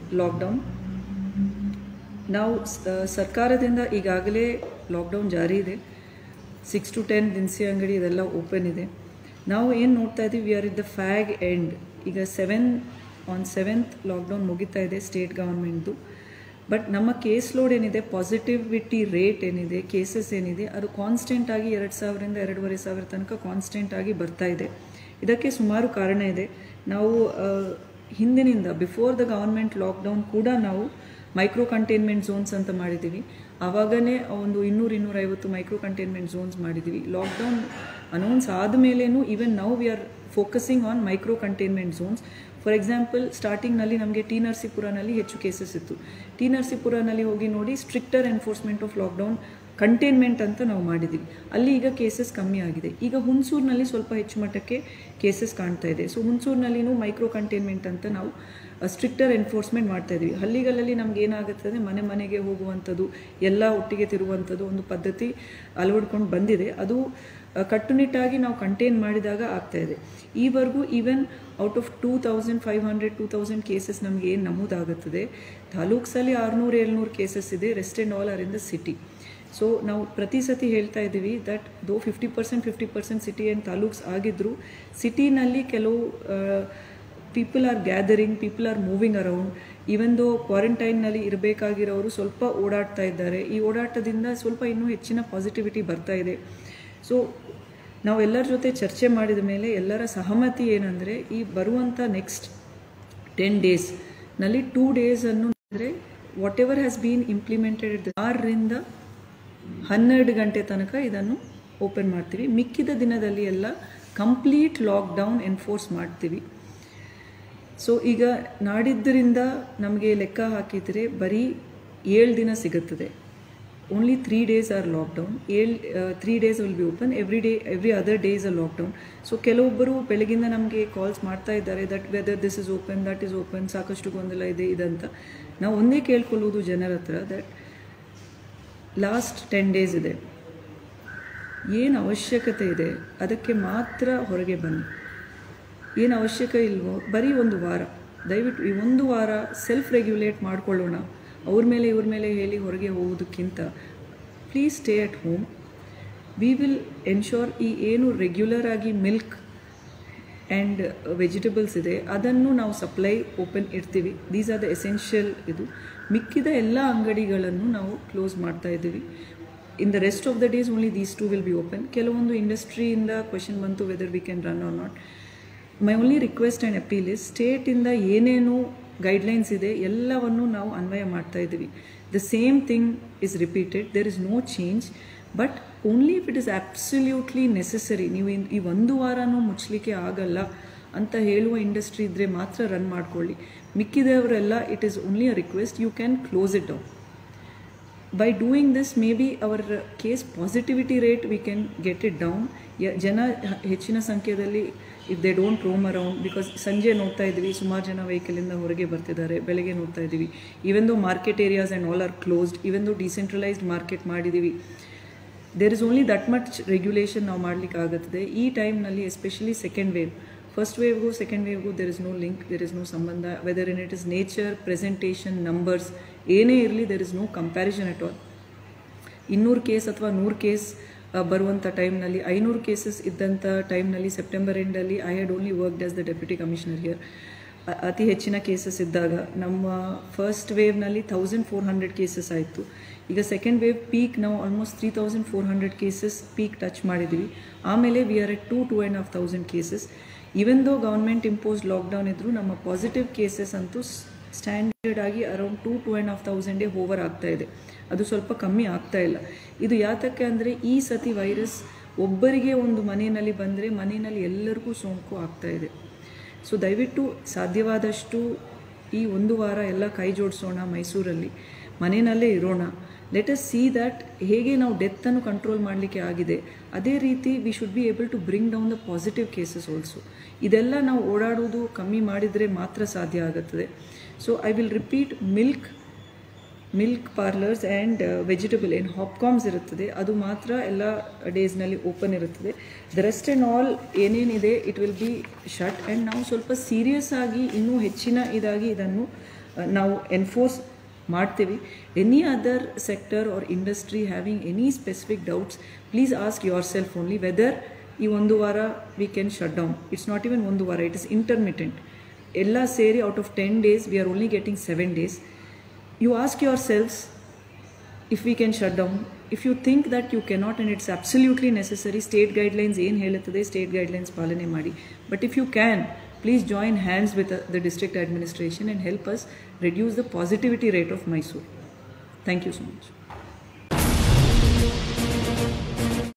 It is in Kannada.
ಲಾಕ್ಡೌನ್. ನಾವು ಸರ್ಕಾರದಿಂದ ಈಗಾಗಲೇ ಲಾಕ್ಡೌನ್ ಜಾರಿ ಇದೆ. 6 to 10 ದಿನಸಿ ಅಂಗಡಿ ಇದೆಲ್ಲ ಓಪನ್ ಇದೆ. ನಾವು ಏನು ನೋಡ್ತಾ ಇದ್ದೀವಿ, we are at the fag end. ಈಗ 7th ಲಾಕ್ಡೌನ್ ಮುಗಿತಾ ಇದೆ ಸ್ಟೇಟ್ ಗವರ್ಮೆಂಟ್ದು. ಬಟ್ ನಮ್ಮ ಕೇಸ್ ಲೋಡ್ ಏನಿದೆ, ಪಾಸಿಟಿವಿಟಿ ರೇಟ್ ಏನಿದೆ, ಕೇಸಸ್ ಏನಿದೆ, ಅದು ಕಾನ್ಸ್ಟೆಂಟ್ ಆಗಿ 2000 ರಿಂದ 2500 ತನಕ ಕಾನ್ಸ್ಟೆಂಟ್ ಆಗಿ ಬರ್ತಾ ಇದೆ. ಇದಕ್ಕೆ ಸುಮಾರು ಕಾರಣ ಇದೆ. ನಾವು ಹಿಂದಿನಿಂದ ಬಿಫೋರ್ ದ ಗವರ್ಮೆಂಟ್ ಲಾಕ್ಡೌನ್ ಕೂಡ ನಾವು ಮೈಕ್ರೋ ಕಂಟೈನ್ಮೆಂಟ್ ಝೋನ್ಸ್ ಅಂತ ಮಾಡಿದ್ದೀವಿ. ಆವಾಗನೇ ಒಂದು 200-250 ಮೈಕ್ರೋ ಕಂಟೈನ್ಮೆಂಟ್ ಝೋನ್ಸ್ ಮಾಡಿದ್ದೀವಿ. ಲಾಕ್ಡೌನ್ ಅನೌನ್ಸ್ ಆದಮೇಲೇನೂ even now we are focusing on micro containment zones. For example, ಸ್ಟಾರ್ಟಿಂಗ್ನಲ್ಲಿ ನಮಗೆ ಟಿ ನರಸೀಪುರನಲ್ಲಿ ಹೆಚ್ಚು ಕೇಸಸ್ ಇತ್ತು. ಟಿ ನರಸೀಪುರನಲ್ಲಿ ಹೋಗಿ ನೋಡಿ, stricter enforcement of lockdown containment ಅಂತ ನಾವು ಮಾಡಿದ್ದೀವಿ. ಅಲ್ಲಿ ಈಗ ಕೇಸಸ್ ಕಮ್ಮಿ ಆಗಿದೆ. ಈಗ ಹುಣಸೂರಿನಲ್ಲಿ ಸ್ವಲ್ಪ ಹೆಚ್ಚು ಮಟ್ಟಕ್ಕೆ ಕೇಸಸ್ ಕಾಣ್ತಾ ಇದೆ. ಸೊ ಹುಣಸೂರಿನಲ್ಲಿನೂ ಮೈಕ್ರೋ ಕಂಟೈನ್ಮೆಂಟ್ ಅಂತ ನಾವು ಸ್ಟ್ರಿಕ್ಟರ್ ಎನ್ಫೋರ್ಸ್ಮೆಂಟ್ ಮಾಡ್ತಾ ಇದ್ವಿ. ಹಳ್ಳಿಗಳಲ್ಲಿ ನಮ್ಗೆ ಏನಾಗುತ್ತದೆ, ಮನೆಗೆ ಹೋಗುವಂಥದ್ದು, ಎಲ್ಲ ಒಟ್ಟಿಗೆ ತಿರುಗುವಂಥದ್ದು ಒಂದು ಪದ್ಧತಿ ಅಳವಡ್ಕೊಂಡು ಬಂದಿದೆ. ಅದು ಕಟ್ಟುನಿಟ್ಟಾಗಿ ನಾವು ಕಂಟೈನ್ ಮಾಡಿದಾಗ ಆಗ್ತಾ ಇದೆ. ಈವರೆಗೂ ಈವನ್ ಔಟ್ ಆಫ್ 2500-2000 ಕೇಸಸ್ ನಮಗೆ ಏನು ನಮೂದಾಗುತ್ತದೆ, ತಾಲೂಕ್ಸಲ್ಲಿ 600-700 ಕೇಸಸ್ ಇದೆ. Rest and all are in the city. So ನಾವು ಪ್ರತಿ ಸತಿ ಹೇಳ್ತಾ ಇದ್ದೀವಿ ದಟ್ ದೋ 50% ಸಿಟಿ ಆ್ಯಂಡ್ ತಾಲೂಕ್ಸ್ ಆಗಿದ್ದರೂ ಸಿಟಿನಲ್ಲಿ ಕೆಲವು people are gathering, people are moving around. Even though ಕ್ವಾರಂಟೈನ್ನಲ್ಲಿ ಇರಬೇಕಾಗಿರೋರು ಸ್ವಲ್ಪ ಓಡಾಡ್ತಾ ಇದ್ದಾರೆ. ಈ ಓಡಾಟದಿಂದ ಸ್ವಲ್ಪ ಇನ್ನೂ ಹೆಚ್ಚಿನ ಪಾಸಿಟಿವಿಟಿ ಬರ್ತಾ ಇದೆ. ಸೊ ನಾವೆಲ್ಲರ ಜೊತೆ ಚರ್ಚೆ ಮಾಡಿದ ಮೇಲೆ ಎಲ್ಲರ ಸಹಮತಿ ಏನಂದರೆ, ಈ ಬರುವಂಥ ನೆಕ್ಸ್ಟ್ 10 ಡೇಸ್ನಲ್ಲಿ 2 ಡೇಸನ್ನು ಅಂದರೆ whatever has been implemented 6 ರಿಂದ 12 ಗಂಟೆ ತನಕ ಇದನ್ನು ಓಪನ್ ಮಾಡ್ತೀವಿ. ಮಿಕ್ಕಿದ ದಿನದಲ್ಲಿ ಎಲ್ಲ ಕಂಪ್ಲೀಟ್ ಲಾಕ್ಡೌನ್ ಎನ್ಫೋರ್ಸ್ ಮಾಡ್ತೀವಿ. ಸೊ ಈಗ ನಾಡಿದ್ದರಿಂದ ನಮಗೆ ಲೆಕ್ಕ ಹಾಕಿದರೆ ಬರೀ 7 ದಿನ ಸಿಗುತ್ತದೆ. Only 3 days are lockdown. 3 days will be open. Every other day is a lockdown. So ಕೆಲವೊಬ್ಬರು ಬೆಳಗಿಂದ ನಮಗೆ ಕಾಲ್ಸ್ ಮಾಡ್ತಾ ಇದ್ದಾರೆ that whether this is open, that is open, ಸಾಕಷ್ಟು ಗೊಂದಲ ಇದೆ ಇದಂತ. ನಾವು ಒಂದೇ ಕೇಳ್ಕೊಳ್ಳೋದು ಜನರ ಹತ್ರ, ದಟ್ ಲಾಸ್ಟ್ 10 days ಇದೆ, ಏನು ಅವಶ್ಯಕತೆ ಇದೆ ಅದಕ್ಕೆ ಮಾತ್ರ ಹೊರಗೆ ಬನ್ನಿ. ಏನು ಅವಶ್ಯಕ ಇಲ್ವೋ ಬರೀ 1 ವಾರ ದಯವಿಟ್ಟು ಈ 1 ವಾರ ಸೆಲ್ಫ್ ರೆಗ್ಯುಲೇಟ್ ಮಾಡ್ಕೊಳ್ಳೋಣ. ಅವ್ರ ಮೇಲೆ ಇವ್ರ ಮೇಲೆ ಹೇಳಿ ಹೊರಗೆ ಹೋಗೋದಕ್ಕಿಂತ please stay at home. We will ensure ಈ ಏನು ರೆಗ್ಯುಲರ್ ಆಗಿ ಮಿಲ್ಕ್ ಆ್ಯಂಡ್ ವೆಜಿಟೇಬಲ್ಸ್ ಇದೆ ಅದನ್ನು ನಾವು ಸಪ್ಲೈ ಓಪನ್ ಇಡ್ತೀವಿ. These are the essential. ಇದು ಮಿಕ್ಕಿದ ಎಲ್ಲ ಅಂಗಡಿಗಳನ್ನು ನಾವು ಕ್ಲೋಸ್ ಮಾಡ್ತಾ ಇದ್ದೀವಿ. In the rest of the days only these 2 will be open. ಕೆಲವೊಂದು ಇಂಡಸ್ಟ್ರಿಯಿಂದ ಕ್ವೆಶನ್ ಬಂತು whether we can run or not. My only request and appeal is, ಸ್ಟೇಟಿಂದ ಏನೇನು ಗೈಡ್ಲೈನ್ಸ್ ಇದೆ ಎಲ್ಲವನ್ನು ನಾವು ಅನ್ವಯ ಮಾಡ್ತಾ ಇದ್ದೀವಿ. The same thing is repeated. There is no change. But only if it is absolutely necessary. ನೀವು ಈ 1 ವಾರನೂ ಮುಚ್ಚಲಿಕ್ಕೆ ಆಗಲ್ಲ ಅಂತ ಹೇಳುವ ಇಂಡಸ್ಟ್ರಿ ಇದ್ದರೆ ಮಾತ್ರ ರನ್ ಮಾಡ್ಕೊಳ್ಳಿ. ಮಿಕ್ಕಿದವರೆಲ್ಲ it is only a request, you can close it down. By doing this, maybe our case positivity rate we can get it down. ಜನ ಹೆಚ್ಚಿನ ಸಂಖ್ಯೆಯಲ್ಲಿ if they don't roam around, because ಸಂಜೆ ನೋಡ್ತಾ ಇದ್ದೀವಿ ಸುಮಾರು ಜನ ವೆಹಿಕಲಿಂದ ಹೊರಗೆ ಬರ್ತಿದ್ದಾರೆ. ಬೆಳಗ್ಗೆ ನೋಡ್ತಾ ಇದ್ದೀವಿ even though market areas and all are closed. Even though decentralised market ಮಾಡಿದ್ದೀವಿ, there is only that much regulation ನಾವು ಮಾಡಲಿಕ್ಕೆ ಆಗುತ್ತದೆ. ಈ ಟೈಮ್ನಲ್ಲಿ ಎಸ್ಪೆಷಲಿ ಸೆಕೆಂಡ್ ವೇವ್, ಫಸ್ಟ್ ವೇವ್ಗೂ ಸೆಕೆಂಡ್ ವೇವ್ಗೂ there is no link, there is no ಸಂಬಂಧ. Whether in it is nature, presentation, numbers ಏನೇ ಇರಲಿ, ದೇರ್ ಇಸ್ ನೋ ಕಂಪ್ಯಾರಿಸನ್ ಅಟ್ ಆಲ್. 200 ಕೇಸ್ ಅಥವಾ 100 ಕೇಸ್ ಬರುವಂಥ ಟೈಮ್ನಲ್ಲಿ 500 ಕೇಸಸ್ ಇದ್ದಂಥ ಟೈಮ್ನಲ್ಲಿ ಸೆಪ್ಟೆಂಬರ್ ಎಂಡಲ್ಲಿ I had only worked as the deputy commissioner here. ಅತಿ ಹೆಚ್ಚಿನ ಕೇಸಸ್ ಇದ್ದಾಗ ನಮ್ಮ ಫಸ್ಟ್ ವೇವ್ನಲ್ಲಿ 1400 ಕೇಸಸ್ ಆಯಿತು. ಈಗ ಸೆಕೆಂಡ್ ವೇವ್ ಪೀಕ್ ನಾವು ಆಲ್ಮೋಸ್ಟ್ 3400 ಕೇಸಸ್ ಪೀಕ್ ಟಚ್ ಮಾಡಿದ್ದೀವಿ. ಆಮೇಲೆ we are at 2,500 cases. Even though government imposed lockdown ಇದ್ದರೂ ನಮ್ಮ ಪಾಸಿಟಿವ್ ಕೇಸಸ್ ಅಂತೂ ಸ್ಟ್ಯಾಂಡರ್ಡ್ ಆಗಿ ಅರೌಂಡ್ 2,500 ಹೋವರ್ ಆಗ್ತಾ ಇದೆ. ಅದು ಸ್ವಲ್ಪ ಕಮ್ಮಿ ಆಗ್ತಾ ಇಲ್ಲ. ಇದು ಯಾತಕ್ಕೆ ಅಂದರೆ ಈ ಸತಿ ವೈರಸ್ ಒಬ್ಬರಿಗೆ ಒಂದು ಮನೆಯಲ್ಲಿ ಬಂದರೆ ಮನೆಯಲ್ಲಿ ಎಲ್ಲರಿಗೂ ಸೋಂಕು ಆಗ್ತಾ ಇದೆ. ಸೊ ದಯವಿಟ್ಟು ಸಾಧ್ಯವಾದಷ್ಟು ಈ 1 ವಾರ ಎಲ್ಲ ಕೈ ಜೋಡಿಸೋಣ. ಮೈಸೂರಲ್ಲಿ ಮನೆಯಲ್ಲೇ ಇರೋಣ. ಲೆಟ್ ಅಸ್ ಸಿ ದ್ಯಾಟ್ ಹೇಗೆ ನಾವು ಡೆತ್ತನ್ನು ಕಂಟ್ರೋಲ್ ಮಾಡಲಿಕ್ಕೆ ಆಗಿದೆ, ಅದೇ ರೀತಿ we should be able to bring down the positive cases also. ಇದೆಲ್ಲ ನಾವು ಓಡಾಡೋದು ಕಮ್ಮಿ ಮಾಡಿದರೆ ಮಾತ್ರ ಸಾಧ್ಯ ಆಗುತ್ತದೆ. So I will repeat, milk parlours and vegetable ಏನು ಹಾಪ್ಕಾಮ್ಸ್ ಇರುತ್ತದೆ ಅದು ಮಾತ್ರ ಎಲ್ಲ ಡೇಸ್ನಲ್ಲಿ ಓಪನ್ ಇರುತ್ತದೆ. ದ ರೆಸ್ಟ್ ಆ್ಯಂಡ್ ಆಲ್ ಏನೇನಿದೆ it will be shut. And ನಾವು ಸ್ವಲ್ಪ ಸೀರಿಯಸ್ ಆಗಿ ಇನ್ನೂ ಹೆಚ್ಚಿನ ಇದಾಗಿ ಇದನ್ನು ನಾವು ಎನ್ಫೋರ್ಸ್ ಮಾಡ್ತೀವಿ. Any other sector or industry having any specific doubts, please ask yourself only whether ಈ 1 ವಾರ we can shut down. It's not even 1 ವಾರ, ಇಟ್ ಇಸ್ ಇಂಟರ್ಮಿಟೆಂಟ್. ಎಲ್ಲ ಸೇರಿ out of 10 days we are only getting 7 days. You ask yourselves if we can shut down. If you think that you cannot and it's absolutely necessary, state guidelines ಏನು ಹೇಳುತ್ತದೆ, state guidelines ಪಾಲನೆ ಮಾಡಿ. But if you can, please join hands with the district administration and help us reduce the positivity rate of Mysore. Thank you so much.